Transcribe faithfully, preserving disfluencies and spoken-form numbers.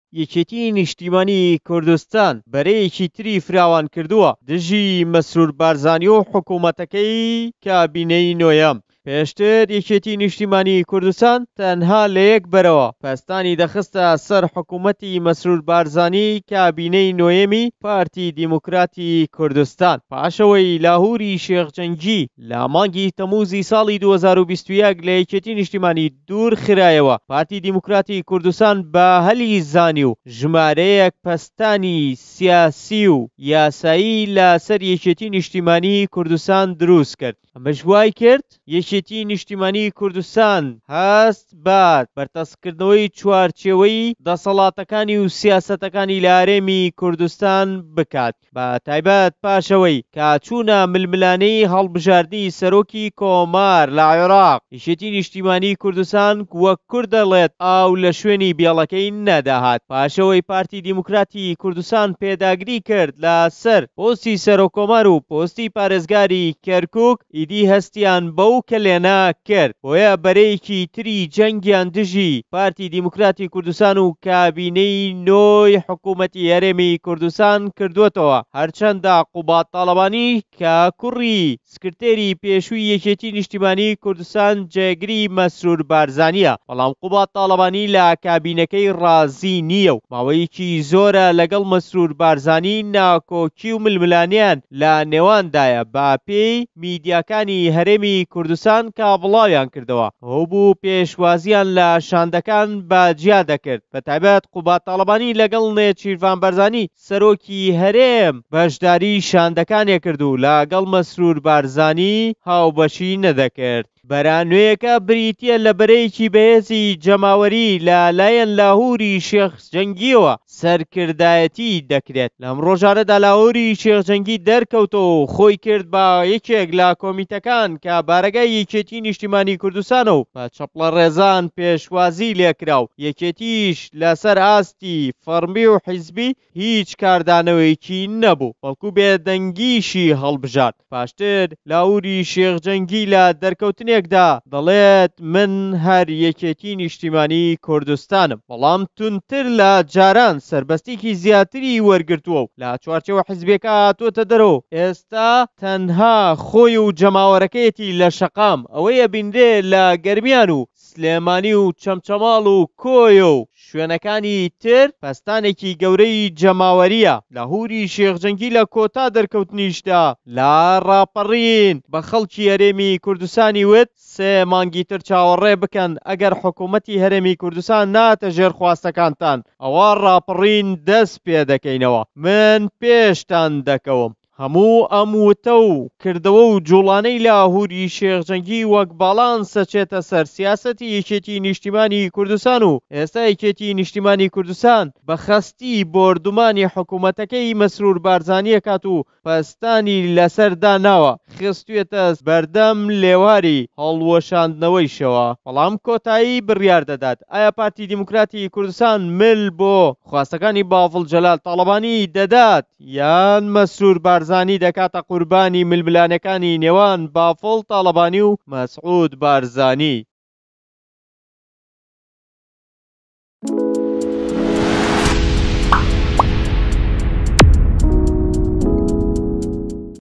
یەکێتی نیشتیمانی کوردستان بەرەیەکی تری فراوان کردووە دژی مەسرور بارزانی و حکوومەتەکەی کابینەی نۆیەم. پێشتر یەکێتی نیشتیمانی کوردستان تەنها لە یەک بەرەوە پەستانی دەخستە سەر حکوومەتی مەسرور بارزانی کابینەی نۆیەمی پارتی دیموکراتی کوردستان. پاشەوەی لاهوری شێخجەنگی لە مانگی تەمووزی ساڵی دوو هەزار و بیست و یەک لە یەکێتی نیشتیمانی دوور خرایەوە، پارتی دیموکراتی کوردستان بە هەلی زانی و ژمارەیەک پەستانی سیاسی و یاسایی لەسەر یەکێتی نیشتیمانی کوردستان دروست کرد. ئەمەش وای کرد یەکێتی نیشتیمانی کوردستان هەست بە بەرتەسکردنەوەی چوارچێوەی دەسەڵاتەکانی و سیاسەتەکانی لە هەرێمی کوردستان بکات، بە تایبەت پاشەوەی کە چوونە ململانەی هەڵبژاردنی سەرۆکی کۆمار لە عێراق. یەکێتی نیشتیمانی کوردستان وەک کورد دەڵێت ئاو لە شوێنی بێڵەکەی نەداهات. پاشەوەی پارتی دیموکراتی کوردستان پێداگری کرد لەسەر پۆستی سەرۆکۆمار و پۆستی پارێزگاری کەرکووک، ئیدی هەستیان بەو کلێنە کرد، بۆیە بەرەیەکی تری جەنگیان دژی پارتی دیموکراتی کوردستان و کابینەی نۆی حکوومەتی هەرێمی کوردستان کردوێتەوە. هەرچەندە قوبات تاڵەبانی کە کوڕی سکرتێری پێشووی یەکێتی نیشتیمانی کوردستان جێگری مەسرور بارزانیە، بەڵام قوبات تاڵەبانی لە کابینەکەی ڕازی نییە و ماوەیەکی زۆرە لەگەڵ مەسرور بارزانی ناکۆکی و ململانیان لە نێواندایە بە پێی میدیاکانی هەرێمی کوردستان کە بڵاویان کردەوە. ئەو بوو پێشوازیان لە شاندەکان بەجیا دەکرد، بە تایبەت قوبات تاڵەبانی لەگەڵ نێچیروان بەرزانی سەرۆکی هەرێم بەشداری شاندەکانێ کرد و لەگەڵ مەسرور بارزانی هاوبەشی نەدەکرد. بەرانوەیەکە بریتیە لە بەرەیەکی بەهێزی جەماوەری لە لایەن لاهوری شێخجەنگیەوە سەرکردایەتی دەکرێت. لەم ڕۆژانەدا لاهوری شێخجەنگی دەرکەوتەوە و خۆی کرد بە یەکێک لە کۆمیتەکان کە بارەگای یەکێتی نیشتیمانی کوردستانە و بە چەپڵە ڕێزان پێشوازی لێکرا و یەکێتیش لەسەر ئاستی فەرمی و حیزبی هیچ کاردانەوەیکی نەبوو، بەڵکو بێدەنگیشی هەڵبژارد. پاشتر لاهوری شێخجەنگی لە دەرکەوتنێک دا دەڵێت من هەر یەکێتی نیشتیمانی کوردستانم، بەڵام تونتر لە جاران سربەستێکی زیاتری وەرگرتووە و لە چوارچێوە حیزبیەکە هاتووەتە دەرەوە. ئێستا تەنها خۆی و جەماوەرەکەیەتی لە شەقام، ئەوەیە بیندێ لە گەرمیان و سلێمانی و چەمچەماڵ و کۆیە و شوێنەکانی تر پەستانێکی گەورەی جەماوەریە. لاهوری شێخجەنگی لە کۆتا دەرکەوتنیشدا لا ڕاپەڕین بە خەڵکی هەرێمی کوردستانی وت سێ مانگی تر چاوەڕێ بکەن، ئەگەر حکوومەتی هەرێمی کوردستان ناتە ژێر خواستەکانتان ئەوە ڕاپەڕین دەست پێ دەکەینەوە، من پێشتان دەکەوم. هەموو ئەم وتە و کردەوە و جوڵانەی لاهوری شێخجەنگی وەک باڵان سەچێتە سەر سیاسەتی یەکێتی نیشتیمانی کوردستان و ئێستا یەکێتی نیشتیمانی کوردستان بە خەستی بۆردومانی حکوومەتەکەی مەسرور بارزانیە کات و پەستانی لەسەر داناوە خستوێتە بەردەم لێواری هەڵوەشاندنەوەیشەوە. بەڵام کۆتایی بڕیار دەدات ئایا پارتی دیموکراتی کوردستان مل بۆ خواستەکانی باڤڵ جەلال تاڵەبانی دەدات یان مەسرور بارزانی دەکاتە قوربانی ململانەکانی نێوان باڤڵ تاڵەبانی و مەسعود بارزانی.